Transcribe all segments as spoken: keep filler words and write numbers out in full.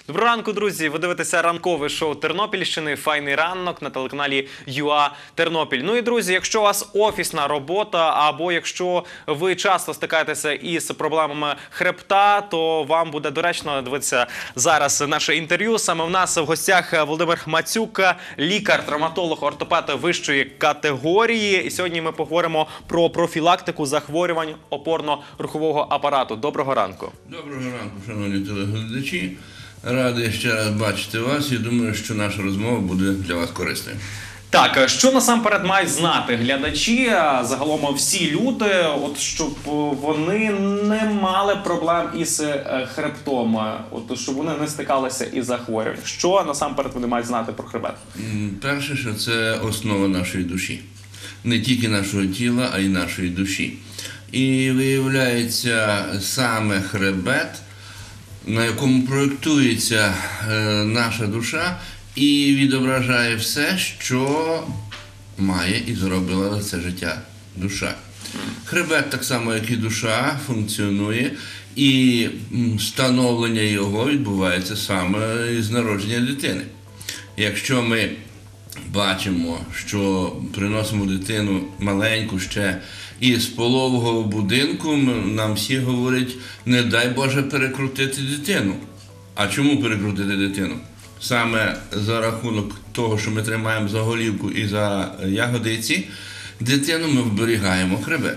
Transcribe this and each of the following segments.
Доброго ранку, друзі! Ви дивитеся ранкове шоу Тернопільщини «Файний ранок» на телеканалі ЮА Тернопіль. Ну і, друзі, якщо у вас офісна робота, або якщо ви часто стикаєтеся із проблемами хребта, то вам буде доречно дивитися зараз наше інтерв'ю. Саме в нас в гостях Володимир Мацюк, лікар, травматолог, ортопед вищої категорії. І сьогодні ми поговоримо про профілактику захворювань опорно-рухового апарату. Доброго ранку! Доброго ранку, шановні телеглядачі. Радий ще раз бачити вас і думаю, що наша розмова буде для вас корисною. Так, що насамперед мають знати глядачі, загалом всі люди, от щоб вони не мали проблем із хребтом, от щоб вони не стикалися із захворюванням. Що насамперед вони мають знати про хребет? Перше, що це основа нашої душі. Не тільки нашого тіла, а й нашої душі. І виявляється, саме хребет, на якому проєктується е, наша душа і відображає все, що має і зробила за це життя душа. Хребет, так само як і душа, функціонує, і становлення його відбувається саме з народження дитини. Якщо ми бачимо, що приносимо дитину маленьку ще із пологового будинку, нам всі говорять, не дай Боже перекрутити дитину. А чому перекрутити дитину? Саме за рахунок того, що ми тримаємо за голівку і за ягодиці, дитину ми вберігаємо хребет.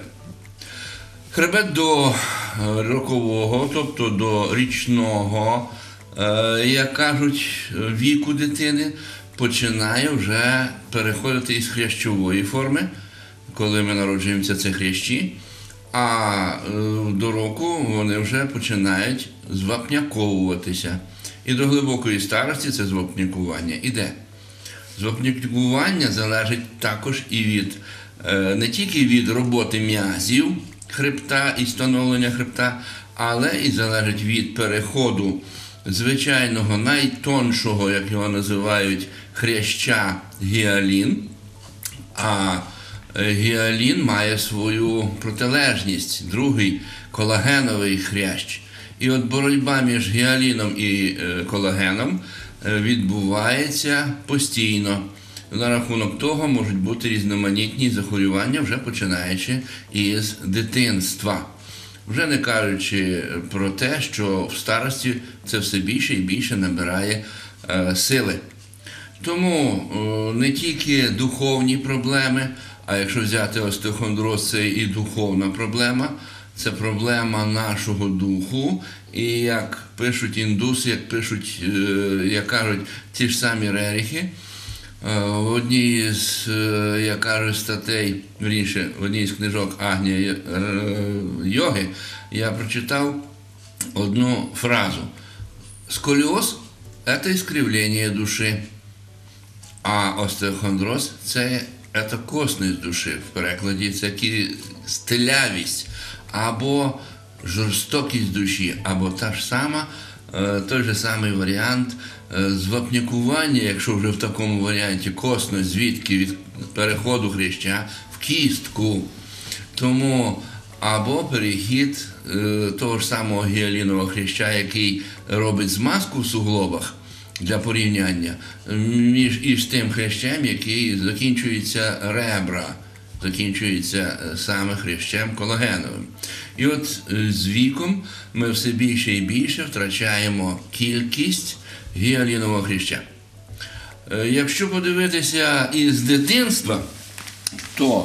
Хребет до рокового, тобто до річного, як кажуть, віку дитини, починає вже переходити із хрящової форми, коли ми народжуємося, це хрящі, а до року вони вже починають звапняковуватися. І до глибокої старості це звапнякування іде. Звапнякування залежить також і від, не тільки від роботи м'язів хребта і становлення хребта, але і залежить від переходу звичайного, найтоншого, як його називають, хряща гіалін, а гіалін має свою протилежність, другий колагеновий хрящ. І от боротьба між гіаліном і колагеном відбувається постійно. На рахунок того можуть бути різноманітні захворювання, вже починаючи із дитинства. Вже не кажучи про те, що в старості це все більше і більше набирає е, сили. Тому е, не тільки духовні проблеми, а якщо взяти остеохондроз, це і духовна проблема, це проблема нашого духу. І як пишуть індуси, як пишуть, е, як кажуть, ті ж самі рерихи, в одній з, я кажу, статей, вірніше, в одній з книжок Агнія йоги, я прочитав одну фразу. Сколіоз – це іскривлення душі, а остеохондроз – це косність душі. В перекладі це стилявість, або жорстокість душі, або та ж сама, той же самий варіант звапнякування, якщо вже в такому варіанті косність, звідки від переходу хряща в кістку. Тому або перехід е, того ж самого гіалінового хряща, який робить змазку в суглобах для порівняння, між із тим хрящем, який закінчується ребра, закінчується саме хрящем колагеновим. І от з віком ми все більше і більше втрачаємо кількість гіалінового хряща. Якщо подивитися із дитинства, то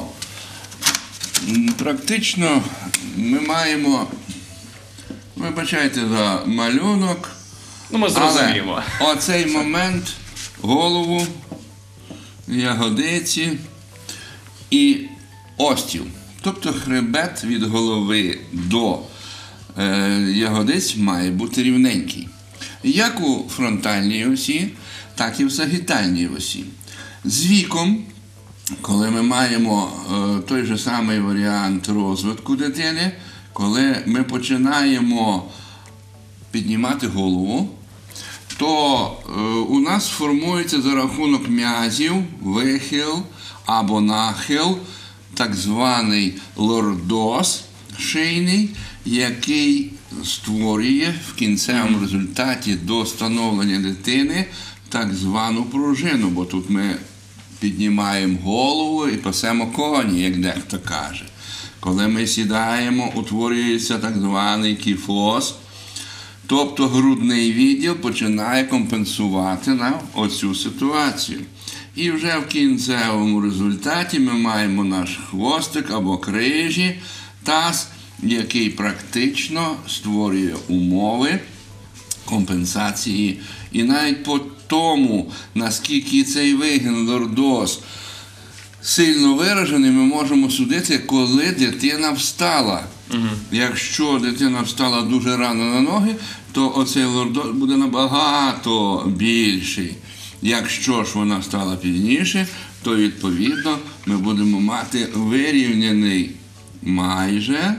практично ми маємо, вибачайте за малюнок, ну, ми зрозуміємо. Але оцей момент голову, ягодиці і остів. Тобто хребет від голови до е, ягодиць має бути рівненький. Як у фронтальній осі, так і в сагітальній осі. З віком, коли ми маємо е, той же самий варіант розвитку дитини, коли ми починаємо піднімати голову, то е, у нас формується за рахунок м'язів вихил або нахил, так званий лордоз шийний, який створює в кінцевому результаті до становлення дитини так звану пружину, бо тут ми піднімаємо голову і пасемо коні, як дехто каже. Коли ми сідаємо, утворюється так званий кіфоз, тобто грудний відділ починає компенсувати нам оцю ситуацію. І вже в кінцевому результаті ми маємо наш хвостик або крижі, таз, який практично створює умови компенсації. І навіть по тому, наскільки цей вигін лордоз сильно виражений, ми можемо судити, коли дитина встала. Угу. Якщо дитина встала дуже рано на ноги, то оцей лордоз буде набагато більший. Якщо ж вона стала пізніше, то відповідно ми будемо мати вирівняний майже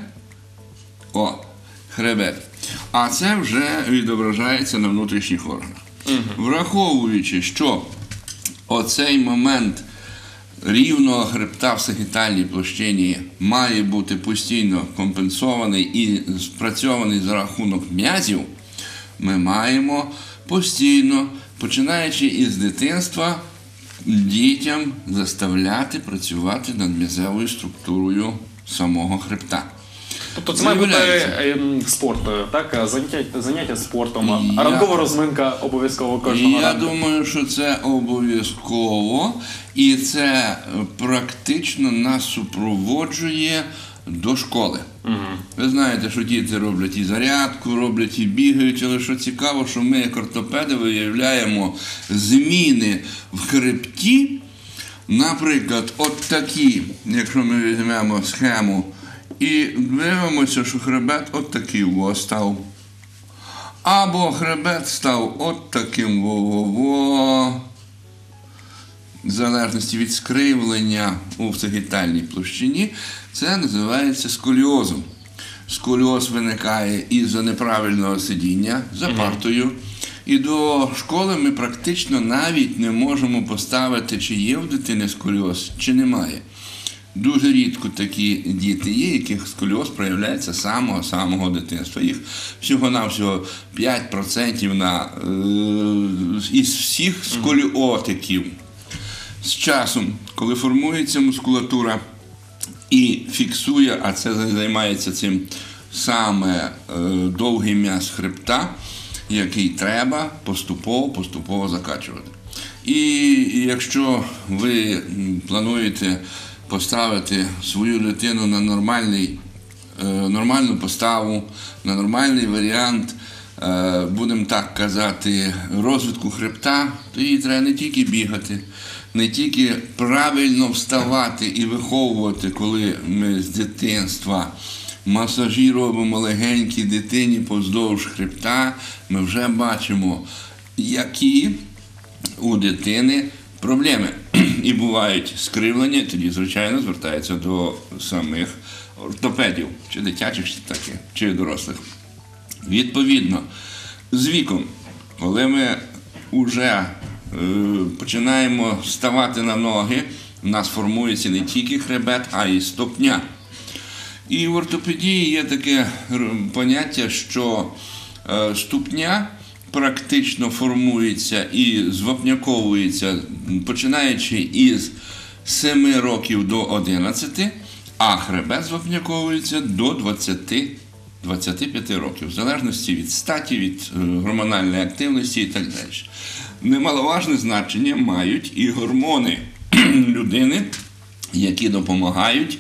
о, хребет. А це вже відображається на внутрішніх органах. Угу. Враховуючи, що оцей момент рівного хребта в сагітальній площині має бути постійно компенсований і спрацьований за рахунок м'язів, ми маємо постійно, починаючи із дитинства, дітям заставляти працювати над м'язевою структурою самого хребта. Тобто це має бути спорт, так? Заняття, заняття спортом, я, ранкова розминка обов'язково кожного я ранку. Я думаю, що це обов'язково, і це практично нас супроводжує до школи. Угу. Ви знаєте, що діти роблять і зарядку, роблять і бігають, але що цікаво, що ми, як ортопеди, виявляємо зміни в хребті, наприклад, от такі, якщо ми візьмемо схему, і дивимося, що хребет от такий во став. Або хребет став от таким во-во-во. В залежності від скривлення у сагітальній площині, це називається сколіозом. Сколіоз виникає із-за неправильного сидіння за партою. І до школи ми практично навіть не можемо поставити, чи є в дитини сколіоз, чи немає. Дуже рідко такі діти є, яких сколіоз проявляється з самого-самого дитинства. Їх всього-навсього п'ять відсотків на, е, із всіх сколіотиків. З часом, коли формується мускулатура і фіксує, а це займається цим саме е, довгий м'яз хребта, який треба поступово-поступово закачувати. І якщо ви плануєте поставити свою дитину на нормальний, е, нормальну поставу, на нормальний варіант, е, будемо так казати, розвитку хребта, то їй треба не тільки бігати, не тільки правильно вставати і виховувати, коли ми з дитинства масажі робимо легенькій дитині поздовж хребта, ми вже бачимо, які у дитини проблеми. І бувають скривлення, тоді, звичайно, звертаються до самих ортопедів, чи дитячих, чи таки, чи дорослих. Відповідно, з віком, коли ми вже е, починаємо ставати на ноги, у нас формується не тільки хребет, а й стопня. І в ортопедії є таке поняття, що е, ступня практично формується і звапняковується, починаючи із семи років до одинадцяти, а хребет звапняковується до двадцяти п'яти років, в залежності від статі, від гормональної активності і так далі. Немаловажне значення мають і гормони людини, які допомагають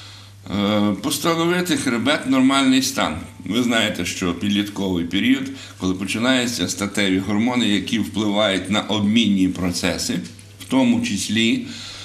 постановити хребет нормальний стан. Ви знаєте, що підлітковий період, коли починаються статеві гормони, які впливають на обмінні процеси, в тому числі,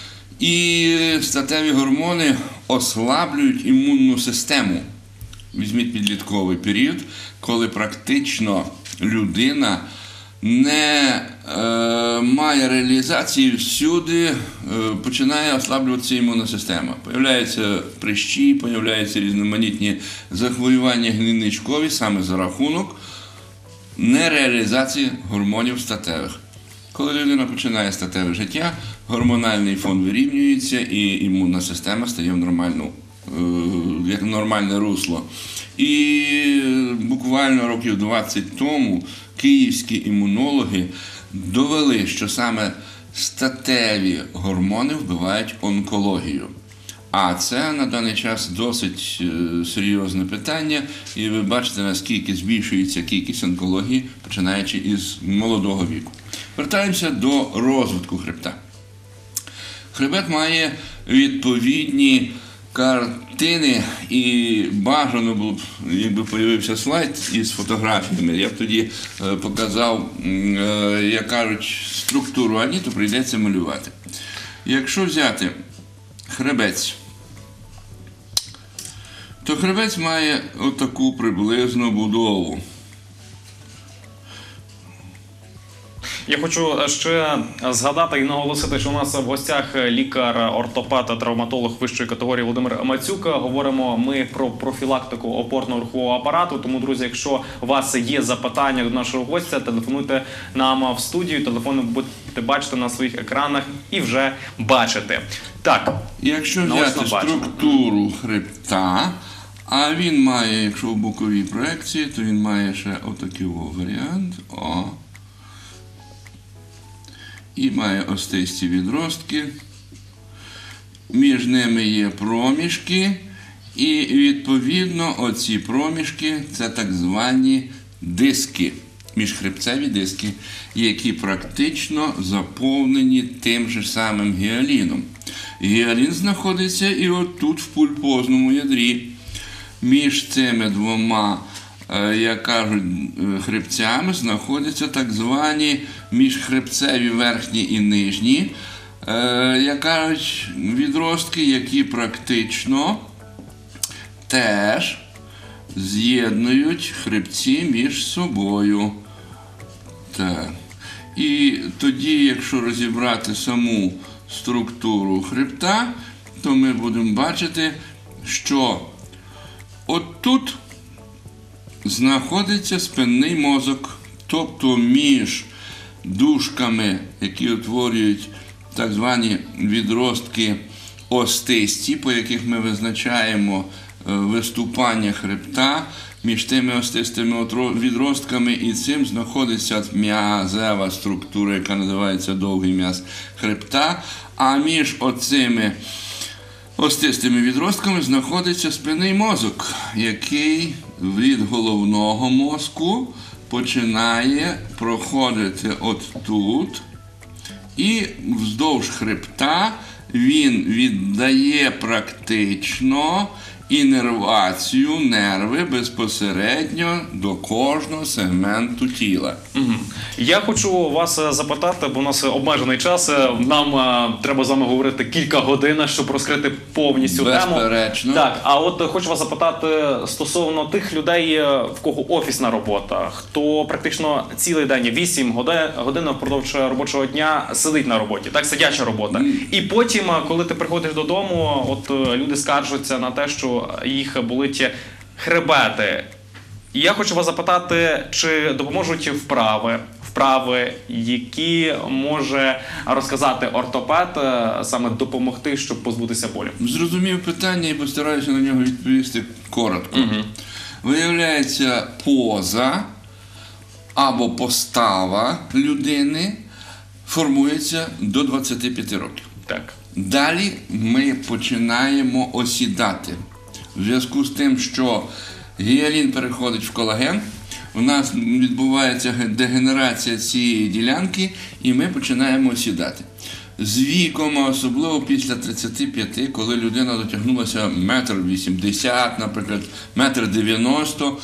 і статеві гормони ослаблюють імунну систему. Візьміть підлітковий період, коли практично людина не е, має реалізації, всюди е, починає ослаблюватися імунна система. Появляються прищі, появляються різноманітні захворювання гнійничкові саме за рахунок нереалізації гормонів статевих. Коли людина починає статеве життя, гормональний фон вирівнюється і імунна система стає в нормальну як нормальне русло. І буквально років двадцять тому київські імунологи довели, що саме статеві гормони вбивають онкологію. А це на даний час досить серйозне питання, і ви бачите, наскільки збільшується кількість онкології, починаючи із молодого віку. Вертаємося до розвитку хребта. Хребет має відповідні картини, і бажано було б, якби появився слайд із фотографіями, я б тоді показав, як кажуть, структуру, а ні, то прийдеться малювати. Якщо взяти хребець, то хребець має отаку приблизну будову. Я хочу ще згадати і наголосити, що у нас в гостях лікар-ортопед та травматолог вищої категорії Володимир Мацюк. Говоримо ми про профілактику опорно-рухового апарату. Тому, друзі, якщо у вас є запитання до нашого гостя, телефонуйте нам в студію. Телефони будете бачити на своїх екранах і вже бачити. Так, якщо взяти структуру хребта, а він має, якщо в боковій проекції, то він має ще отакий варіант. О. І має остисті відростки, між ними є проміжки, і відповідно оці проміжки – це так звані диски, міжхребцеві диски, які практично заповнені тим же самим гіаліном. Гіалін знаходиться і отут в пульпозному ядрі. Між цими двома, як кажуть, хребцями знаходяться так звані міжхребцеві верхні і нижні, як кажуть, відростки, які практично теж з'єднують хребці між собою. Так. І тоді, якщо розібрати саму структуру хребта, то ми будемо бачити, що отут знаходиться спинний мозок, тобто між дужками, які утворюють так звані відростки остисті, по яких ми визначаємо виступання хребта, між тими остистими відростками і цим знаходиться м'язева структура, яка називається довгий м'яз хребта, а між оцими остистими відростками знаходиться спинний мозок, який від головного мозку починає проходити от тут, і вздовж хребта він віддає практично інервацію, нерви безпосередньо до кожного сегменту тіла. Угу. Я хочу вас запитати, бо у нас обмежений час, нам а, треба з вами говорити кілька годин, щоб розкрити повністю тему. Безперечно. Так, а от хочу вас запитати стосовно тих людей, в кого офісна робота, хто практично цілий день, вісім годин впродовж робочого дня сидить на роботі, так, сидяча робота. Mm. І потім, коли ти приходиш додому, от люди скаржаться на те, що їх болить хребети. І я хочу вас запитати, чи допоможуть вправи, вправи, які може розказати ортопед, саме допомогти, щоб позбутися болю? Зрозумів питання і постараюся на нього відповісти коротко. Угу. Виявляється, поза або постава людини формується до двадцяти п'яти років. Так. Далі ми починаємо осідати. В зв'язку з тим, що гіалін переходить в колаген, у нас відбувається дегенерація цієї ділянки, і ми починаємо осідати. З віком, особливо після тридцяти п'яти, коли людина дотягнулася метр вісімдесят, наприклад, метр дев'яносто,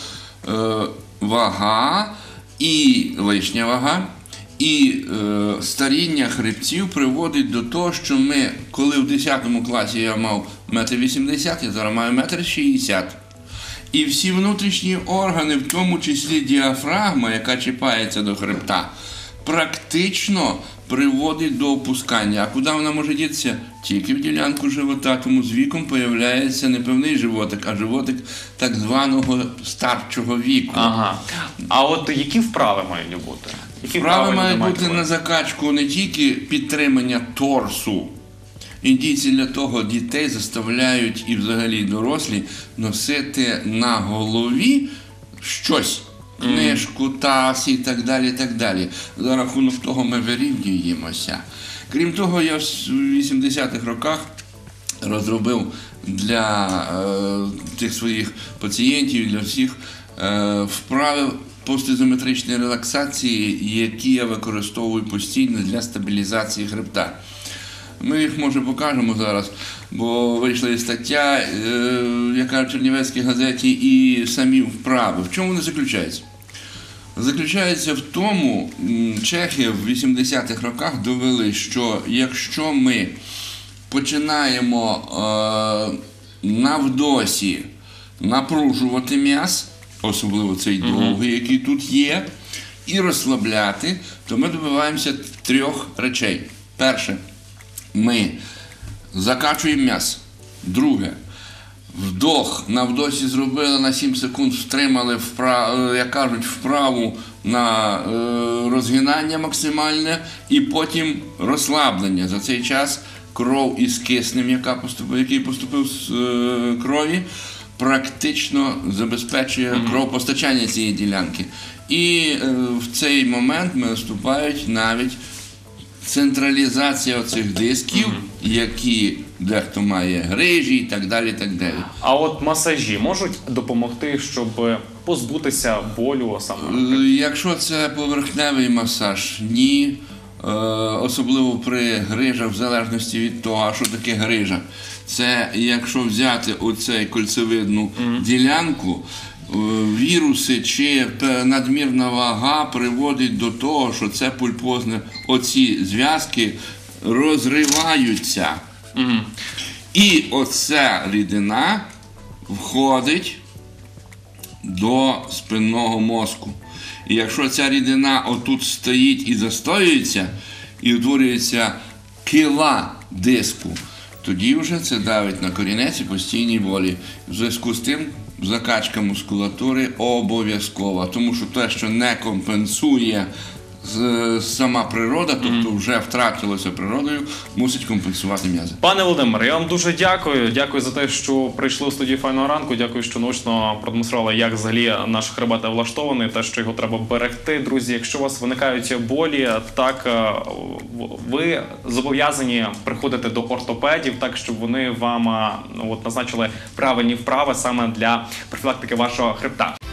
вага і лишня вага, і е, старіння хребців приводить до того, що ми, коли в десятому класі я мав метр вісімдесят, я зараз маю метр шістдесят. І всі внутрішні органи, в тому числі діафрагма, яка чіпається до хребта, практично приводить до опускання. А куди вона може дітися? Тільки в ділянку живота, тому з віком появляється не певний животик, а животик так званого старчого віку. Ага. А от які вправи мають бути? Які Вправи мають бути на закачку не тільки підтримання торсу Індійці для того дітей заставляють і взагалі дорослі носити на голові щось. Книжку, таз і так далі, і так далі. За рахунок того ми вирівнюємося. Крім того, я в вісімдесятих роках розробив для е, тих своїх пацієнтів, для всіх е, вправи постізометричної релаксації, які я використовую постійно для стабілізації хребта. Ми їх, може, покажемо зараз, бо вийшла і стаття, е, яка в Чернівецькій газеті, і самі вправи. В чому вони заключаються? Заключається в тому, чехи в вісімдесятих роках довели, що якщо ми починаємо е, навдосі напружувати м'яз, особливо цей довгий, який тут є, і розслабляти, то ми добиваємося трьох речей. Перше, ми закачуємо м'яз. Друге, вдох на вдосі зробили, на сім секунд втримали, вправ, як кажуть, вправу на е, розгинання максимальне, і потім розслаблення. За цей час кров із киснем, яка поступив, який поступив з е, крові, практично забезпечує mm-hmm. кровопостачання цієї ділянки. І е, в цей момент ми наступають навіть централізація оцих дисків, mm-hmm. які дехто має грижі і так далі, і так далі. А от масажі можуть допомогти, щоб позбутися болю саме? Якщо це поверхневий масаж, ні. Е, особливо при грижах, в залежності від того, а що таке грижа. Це якщо взяти оцей кольцевидну mm-hmm. ділянку, віруси чи надмірна вага приводить до того, що це пульпозне, оці зв'язки розриваються. Mm-hmm. І оця рідина входить до спинного мозку. І якщо ця рідина отут стоїть і застоюється, і утворюється кила диску, тоді вже це давить на корінець і постійні болі. В зв'язку з тим закачка мускулатури обов'язкова, тому що те, що не компенсує сама природа, тобто вже втратилося природою, мусить компенсувати м'язи. Пане Володимире, я вам дуже дякую. Дякую за те, що прийшли у студію «Файного ранку». Дякую, що наочно продемонстрували, як взагалі наш хребет влаштований, те, що його треба берегти. Друзі, якщо у вас виникають болі, так ви зобов'язані приходити до ортопедів, так, щоб вони вам от, назначили правильні вправи саме для профілактики вашого хребта.